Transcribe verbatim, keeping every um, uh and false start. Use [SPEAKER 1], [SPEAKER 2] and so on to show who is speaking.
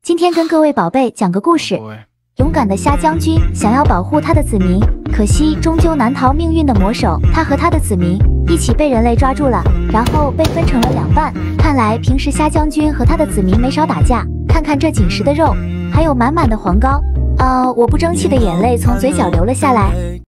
[SPEAKER 1] 今天跟各位宝贝讲个故事。勇敢的虾将军想要保护他的子民，可惜终究难逃命运的魔手。他和他的子民一起被人类抓住了，然后被分成了两半。看来平时虾将军和他的子民没少打架。看看这紧实的肉，还有满满的黄膏，呃，我不争气的眼泪从嘴角流了下来。